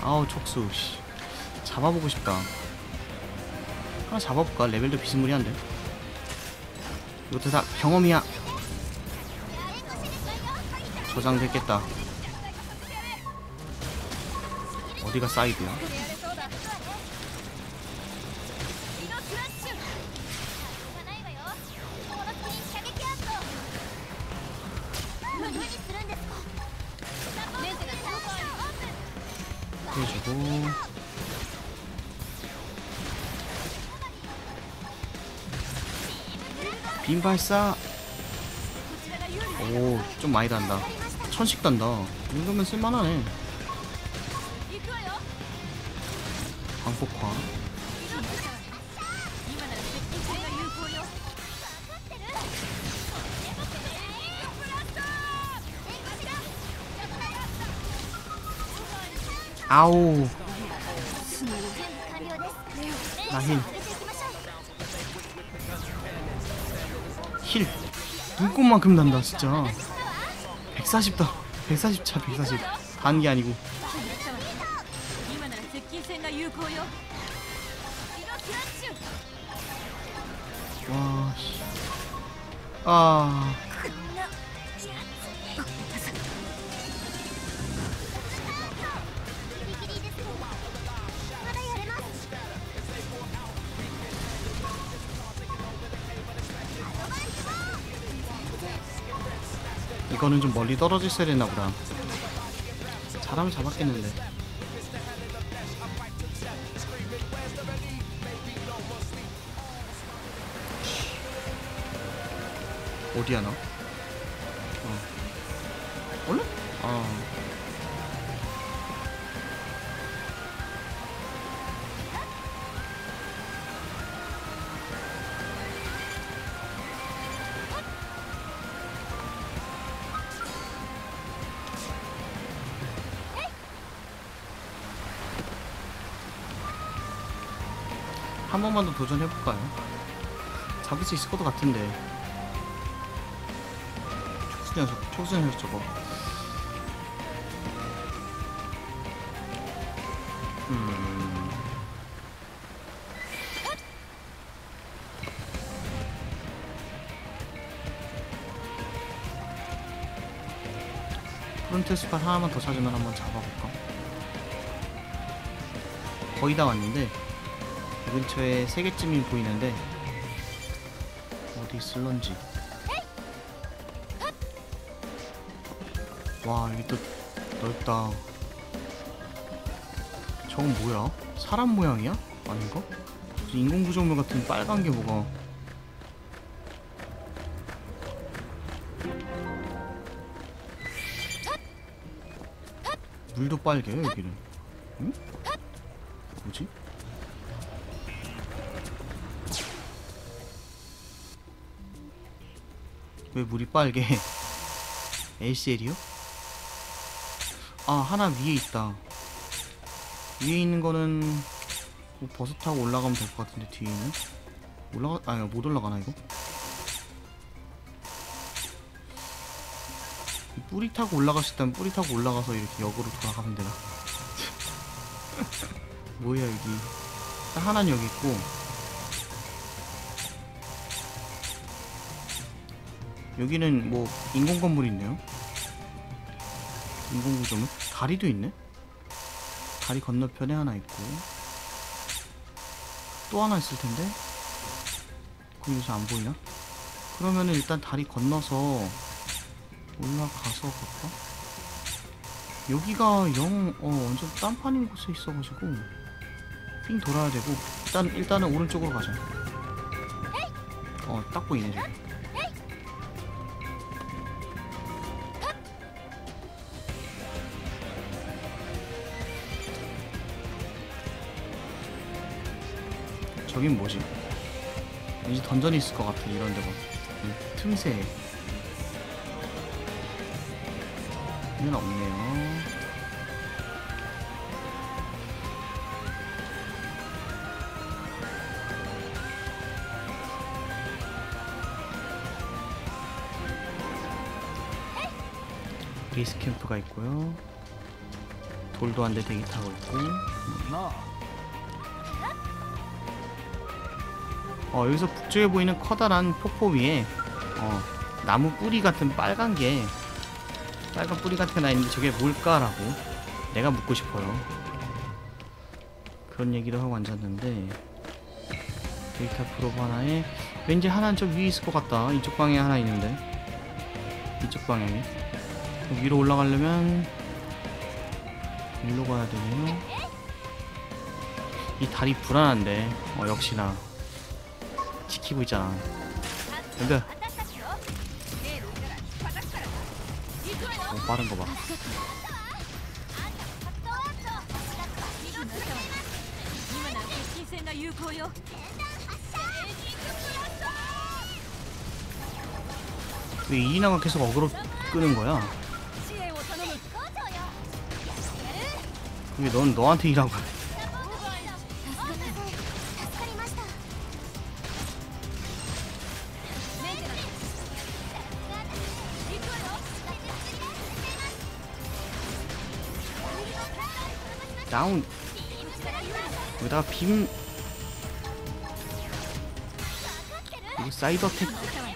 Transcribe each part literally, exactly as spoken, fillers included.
아우 촉수 씨. 잡아보고 싶다. 하나 잡아볼까? 레벨도 비스무리한데. 이것도 다 경험이야. 저장됐겠다. 어디가 사이드야? 해주고 빔 발사. 오, 좀 많이 단다. 천씩 단다. 이 정도면 쓸만하네. 광폭화. 아우. 나 힐. 힐. 눈꽃만큼 난다 진짜. 백사십다. 백사십 차 백사십. 단게 아니고. 와 씨. 아. 이거는 좀 멀리 떨어져 있어야 되나 보다. 잘하면 잡았겠는데. 어디야 너? 어. 원래? 아. 한 번만 더 도전해볼까요? 잡을 수 있을 것도 같은데. 촉수 녀석, 촉수 녀석 저거. 음. 프론트 스팟 하나만 더 찾으면 한번 잡아볼까? 거의 다 왔는데 이 근처에 세 개쯤이 보이는데 어디 있을런지. 와 여기 또 넓다. 저건 뭐야? 사람 모양이야? 아닌가? 무슨 인공구조물 같은 빨간 게 뭐가. 물도 빨개요 여기는. 응? 뭐지? 왜 물이 빨개? 엘씨엘이요? 아 하나 위에 있다. 위에 있는 거는 뭐 버스 타고 올라가면 될 것 같은데 뒤에는 올라가 아니 못 올라가나 이거? 뿌리 타고 올라갈 수 있다면 뿌리 타고 올라가서 이렇게 역으로 돌아가면 되나? 뭐야 여기? 하나는 여기 있고 여기는 뭐 인공 건물이 있네요. 인공 구조물? 다리도 있네? 다리 건너편에 하나 있고 또 하나 있을 텐데 거기서 안 보이나? 그러면은 일단 다리 건너서 올라가서 볼까? 여기가 영, 어, 완전 딴판인 곳에 있어가지고 삥 돌아야 되고 일단, 일단은 오른쪽으로 가자. 어, 딱 보이네 저기. 저긴 뭐지? 왠지 던전이 있을 것 같아 이런 데가. 이 틈새에 얘는 없네요. 베이스 캠프가 있고요. 돌도 한 대 대기 타고 있고. 어 여기서 북쪽에 보이는 커다란 폭포 위에 어 나무 뿌리 같은 빨간 게 빨간 뿌리 같은 게 나 있는데 저게 뭘까라고 내가 묻고 싶어요. 그런 얘기도 하고 앉았는데 데이터 프로브 하나에 왠지 하나는 좀 위에 있을 것 같다. 이쪽 방에 하나 있는데 이쪽 방향에 위로 올라가려면 일로 가야 되네요. 이 다리 불안한데 어 역시나 지키고 있잖아. 근데 오, 빠른 거 봐. 왜 이나가 계속 어그로 끄는 거야? 왜 넌 너한테 일하고 그래? 다운. 여기다가 빔. 그리고 사이드 어택.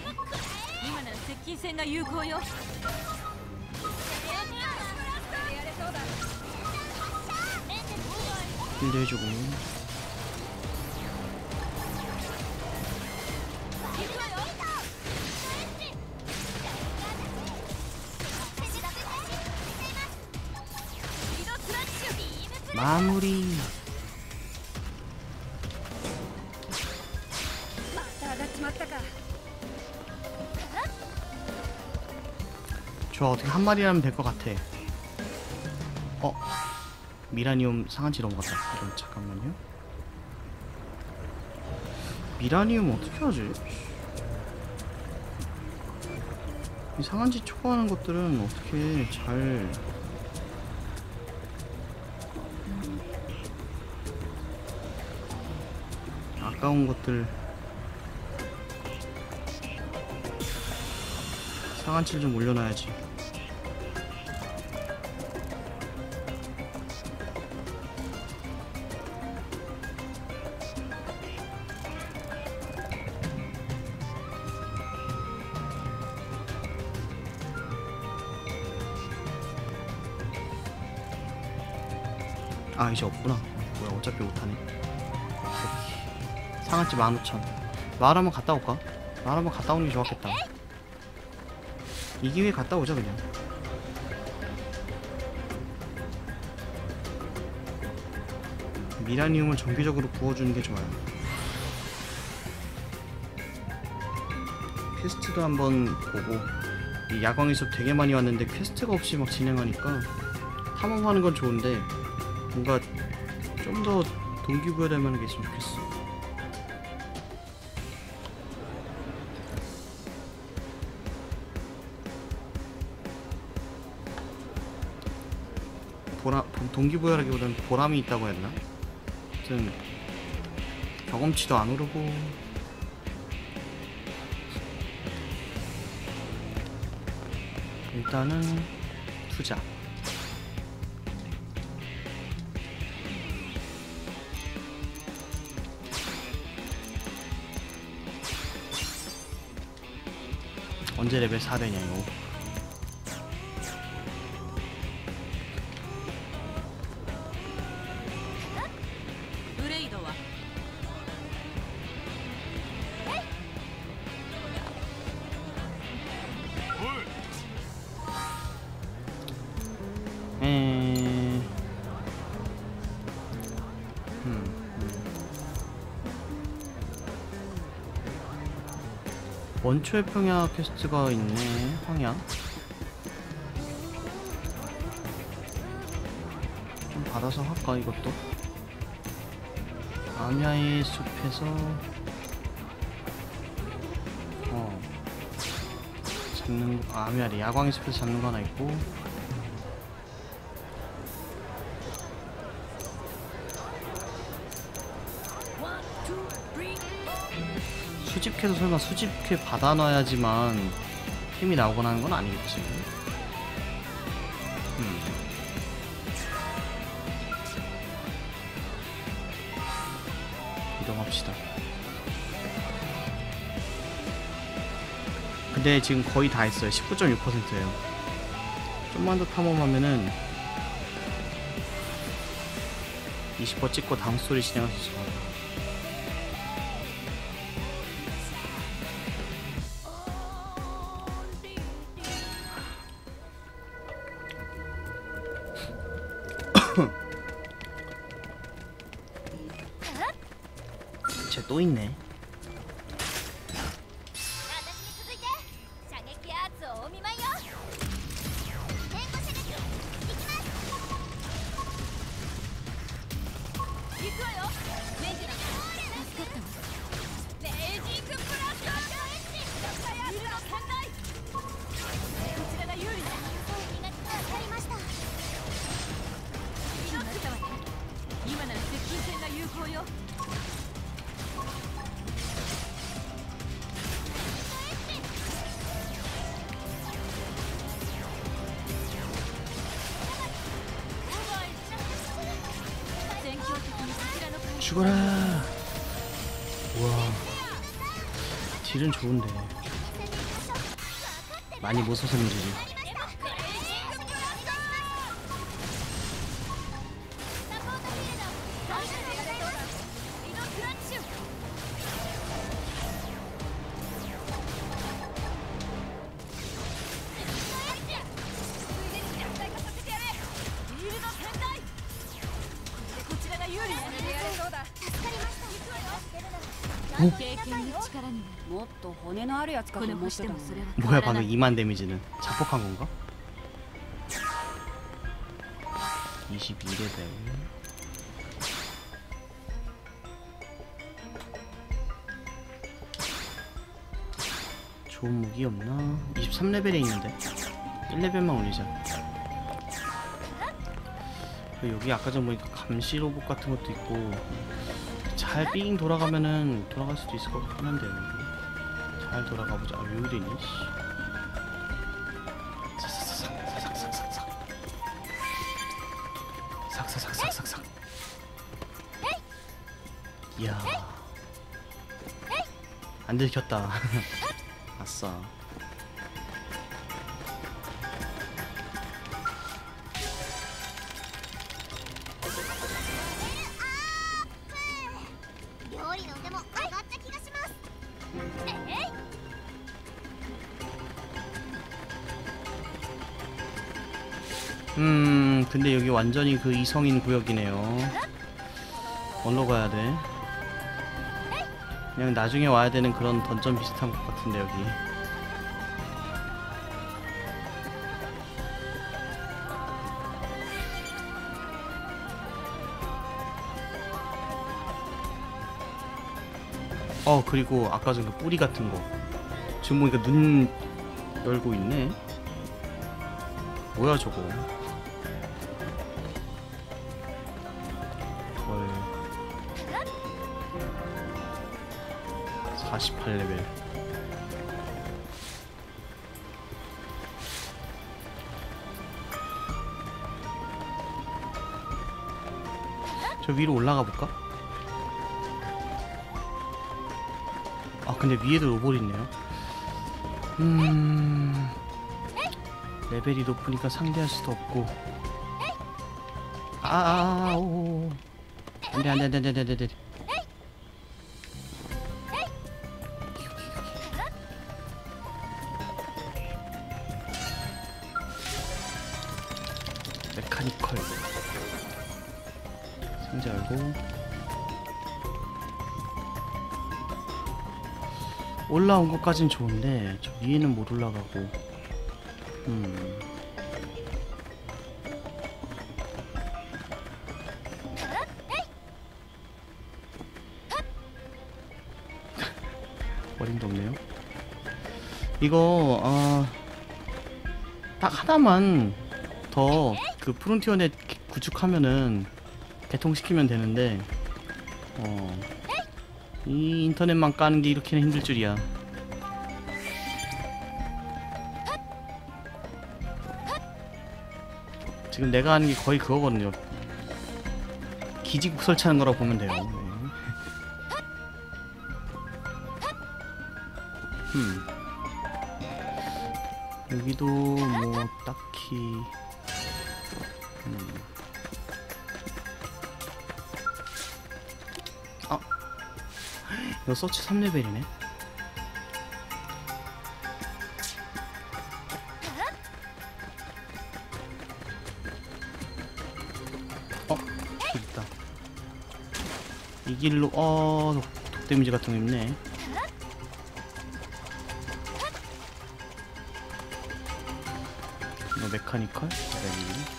힐도 해주고. 마무리. 좋아, 어떻게 한 마리라면 될 것 같아. 어? 미라니움 상한치 넘어갔다. 이런, 잠깐만요. 미라니움 어떻게 하지? 이 상한치 초과하는 것들은 어떻게 잘 아까운 것들 상한치를 좀 올려놔야지. 아 이제 없구나. 뭐야 어차피 못하네. 상한치 만 오천. 마을 한번 갔다 올까? 마을 한번 갔다 오는 게 좋았겠다. 이 기회에 갔다 오자 그냥. 미라니움을 정기적으로 부어주는 게 좋아요. 퀘스트도 한번 보고. 이 야광에서 되게 많이 왔는데 퀘스트가 없이 막 진행하니까 탐험하는 건 좋은데 뭔가 좀 더 동기부여될 만한 게 있으면 좋겠어. 보람, 동기부여라기보다는 보람이 있다고 했나? 아무튼 경험치도 안 오르고. 일단은 투자. 언제 레벨 사 되냐 이거. 에... 음, 음. 원초의 평야 퀘스트가 있네. 황야 좀 받아서 할까 이것도. 암야의 숲에서 어 잡는 아, 암야리 야광의 숲에서 잡는 거 하나 있고. 수집캐도 설마 수집캐 받아놔야지만 템이 나오거나 하는 건 아니겠지. 음. 탐험합시다. 근데 지금 거의 다 했어요. 십구 점 육 퍼센트예요. 좀만 더 탐험하면은 이십 퍼센트 찍고 다음 스토리 진행할 수 있을 것 같아요. 쟤 또 있네. 죽어라. 우와, 딜은 좋은데 많이 못 써서 문제지. 뭐야 방금 이만 데미지는 자폭한 건가? 이십이 레벨. 좋은 무기 없나? 이십삼 레벨에 있는데 일 레벨만 올리자. 여기 아까 전 보니까 감시 로봇 같은 것도 있고 잘 삥 돌아가면은 돌아갈 수도 있을 것 같긴 한데 잘 돌아가보자. 아, 왜 이러니? 삭삭삭삭삭삭삭삭삭 삭삭삭삭삭삭. 이야, 안 들켰다. 아싸. 음, 근데 여기 완전히 그 이성인 구역이네요. 어디로 가야 돼? 그냥 나중에 와야 되는 그런 던전 비슷한 것 같은데 여기. 어, 그리고 아까 전 그 뿌리 같은 거 지금 보니까 눈 열고 있네. 뭐야 저거. 헐. 사십팔 레벨. 저 위로 올라가 볼까? 아 근데 위에도 로봇 있네요. 음... 레벨이 높으니까 상대할 수도 없고. 아아아 오. 안돼 안돼 안돼 안돼 안돼 안돼. 메카니컬 상자 열고 올라온 것까진 좋은데 저 위에는 못 올라가고. 음. 어림도 없네요. 이거 어, 딱 하나만 더 그 프론티어넷 구축하면은 개통시키면 되는데 어, 이 인터넷만 까는 게 이렇게는 힘들 줄이야. 지금 내가 하는 게 거의 그거거든요. 기지국 설치하는 거라고 보면 돼요. 네. 음. 여기도 뭐 딱히 음. 아, 이거 서치 삼 레벨이네. 어, 길 있다. 이 길로 어, 독, 독 데미지 같은 거 있네. 이거 메카니컬? 네.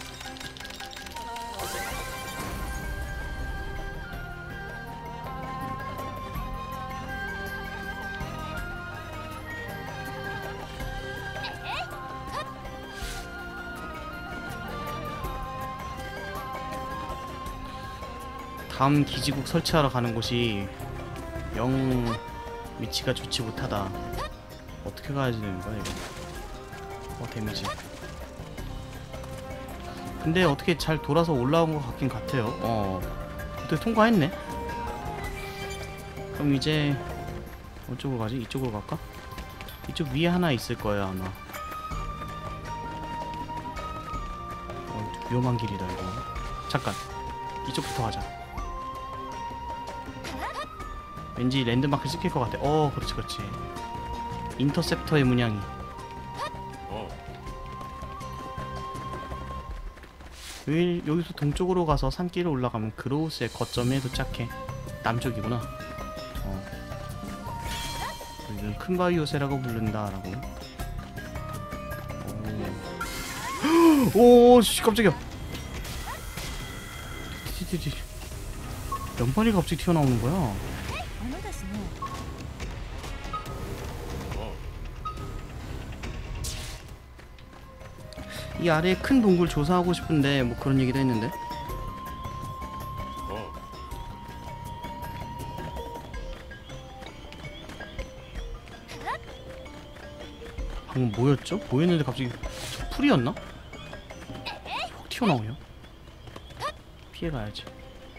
다음 기지국 설치하러 가는 곳이 영 위치가 좋지 못하다. 어떻게 가야 되는 거야 이거? 어, 데미지. 근데 어떻게 잘 돌아서 올라온 것 같긴 같아요. 어, 어떻게 통과했네? 그럼 이제 어쪽으로 가지? 이쪽으로 갈까? 이쪽 위에 하나 있을 거예요 아마. 어, 위험한 길이다 이거. 잠깐, 이쪽부터 가자. 왠지 랜드마크 찍힐 것 같아. 어, 그렇지 그렇지. 인터셉터의 문양이. 여기, 여기서 동쪽으로 가서 산길을 올라가면 그로우스의 거점에 도착해. 남쪽이구나. 어. 여기는 큰 바위 요새라고 부른다라고. 오, 오, 씨, 깜짝이야. 티티티티. 연판이가 갑자기 튀어나오는 거야. 이 아래에 큰 동굴 조사하고 싶은데 뭐 그런 얘기도 했는데. 방금 뭐였죠? 뭐였는데 갑자기 저 풀이었나? 확 튀어나오냐? 피해가야지.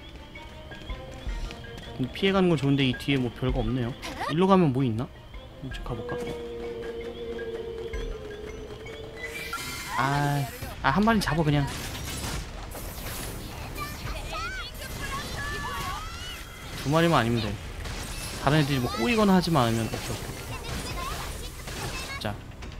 피해가는 건 좋은데 이 뒤에 뭐 별거 없네요. 일로 가면 뭐 있나? 좀 가볼까? 아, 아, 한 마리 잡아 그냥. 두 마리만 아니면 돼. 다른 애들이 뭐 꼬이거나 하지만 않으면. 오케이 오케이. 자,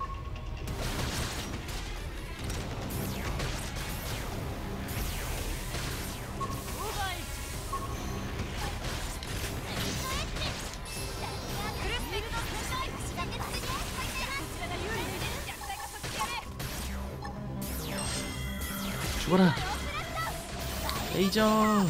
죽어라. 레이저.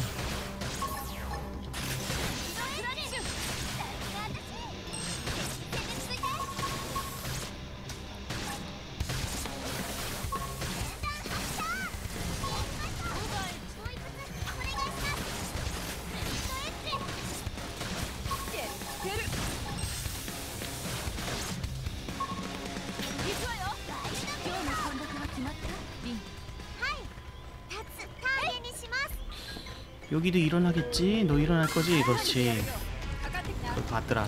여기도 일어나겠지? 너 일어날 거지? 그렇지. 그걸 봤더라.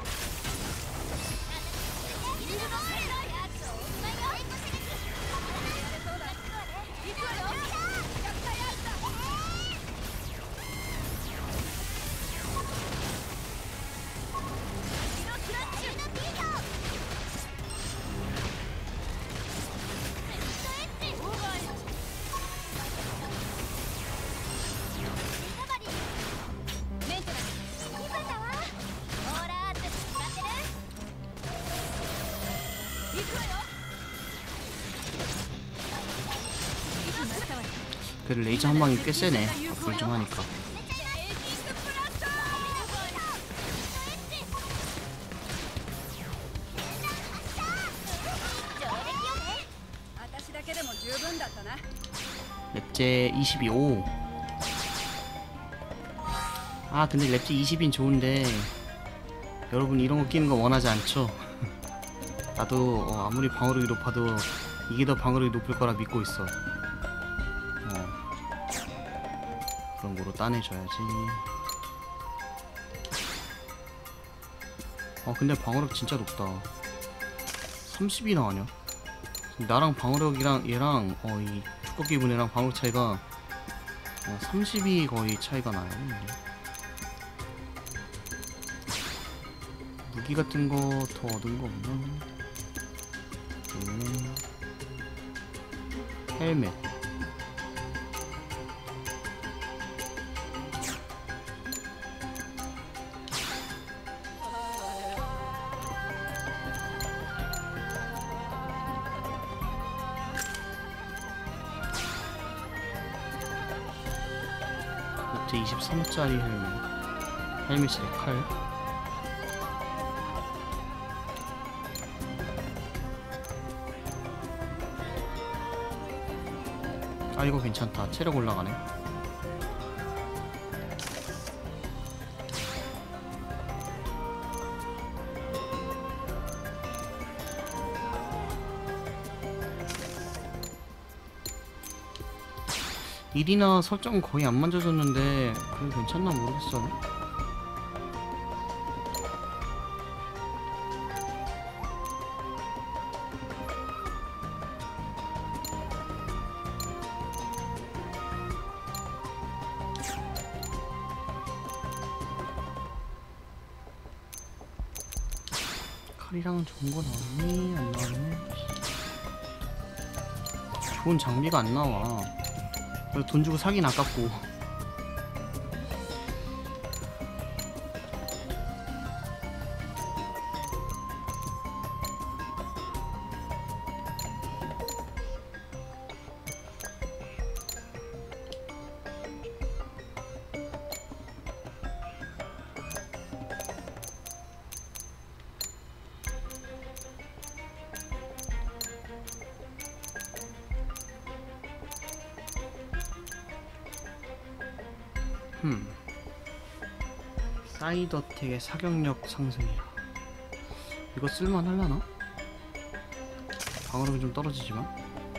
그 레이저 한 방이 꽤 세네. 앞을 좀 하니까. 랩제 이십이. 오. 아, 근데 랩제 이십인 좋은데 여러분 이런 거 끼는 거 원하지 않죠? 나도 어, 아무리 방어력이 높아도 이게 더 방어력이 높을 거라 믿고 있어. 그런 거로 따내줘야지. 아 근데 방어력 진짜 높다. 삼십이 나가냐? 나랑 방어력이랑 얘랑 어 이 두껍게 입은 애랑 방어력 차이가 어, 삼십이 거의 차이가 나요. 무기 같은 거 더 얻은 거 없나? 음. 헬멧. 노트 이십삼 짜리 헬멧. 헬멧이래 칼. 아 이거 괜찮다. 체력 올라가네. 일이나 설정 거의 안 만져줬는데 그게 괜찮나 모르겠어. 칼이랑 좋은 거 나왔니? 안 나왔네. 좋은 장비가 안 나와. 그래서 돈 주고 사긴 아깝고. 흠. 사이더텍의 사격력 상승이야. 이거 쓸만하려나? 방어력이 좀 떨어지지만.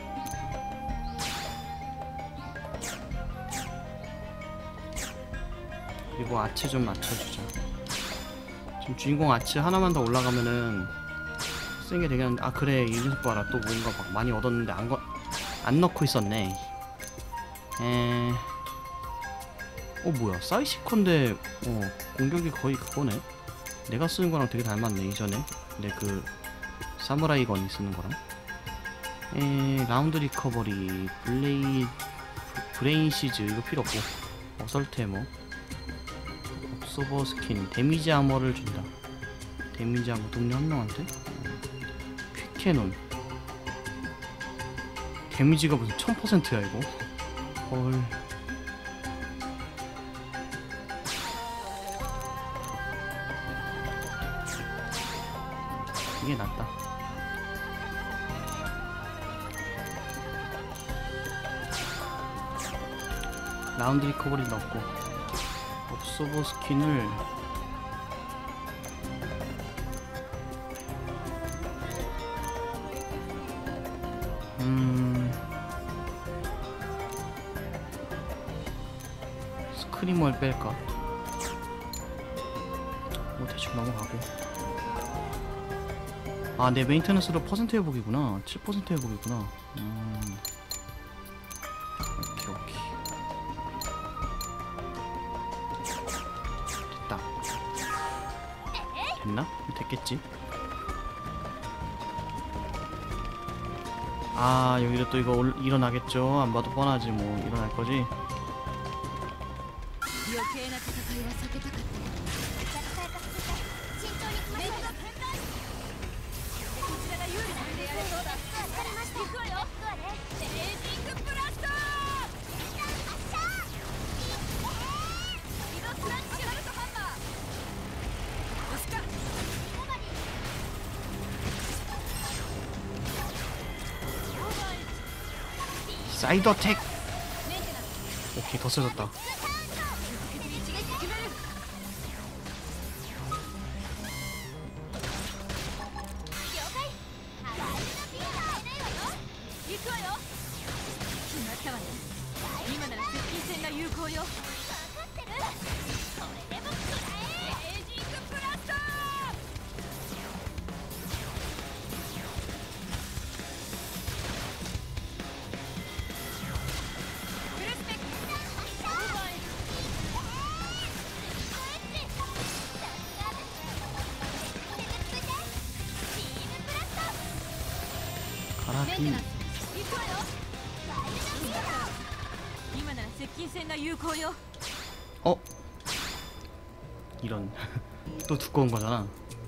그리고 아치 좀 맞춰주자. 지금 주인공 아치 하나만 더 올라가면은 쓰는 게 되겠는데. 아 그래 이 녀석 봐라. 또 뭔가 막 많이 얻었는데 안, 거, 안 넣고 있었네. 에... 어 뭐야 사이시컨데 어 공격이 거의 그거네. 내가 쓰는 거랑 되게 닮았네 이전에. 근데 그 사무라이 건이 쓰는 거랑. 에 라운드 리커버리 블레이 브레인 시즈 이거 필요 없고 어설트 해머 옵서버 스킨 데미지 아머를 준다. 데미지 아머 동료 한 명한테. 퀵캐논 데미지가 무슨 천 퍼센트야 이거. 헐. 이게 낫다. 라운드 리커버리 넣고 옵서버 스킨을 음 스크리머를 뺄까? 뭐 대충 넘어가고. 아, 내 메인테너스로 퍼센트 회복이구나. 칠 퍼센트 회복이구나. 음. 오케이, 오케이. 됐다. 됐나? 됐겠지? 아, 여기도 또 이거 올, 일어나겠죠? 안 봐도 뻔하지, 뭐. 일어날 거지? 사이더텍! 오케이, 더 세졌다. 음. 今なら接近戦が有効よ。 어? 이런 또 두꺼운 거잖아.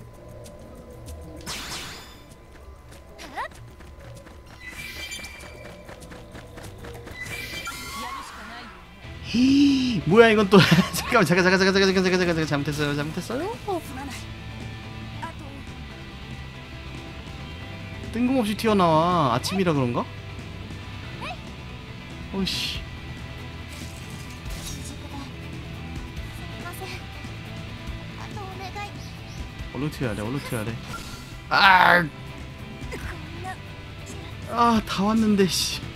히 뭐야 이건 또 잠깐만 잠깐 잠깐 잠깐 잠깐 잠깐 잠깐 잠깐 잘못했어요 잘못했어요. 뜬금없이 튀어나와. 아침이라 그런가? 어이씨. 얼른 튀어야 돼 얼른 튀어야 돼. 아, 아 다 왔는데 씨.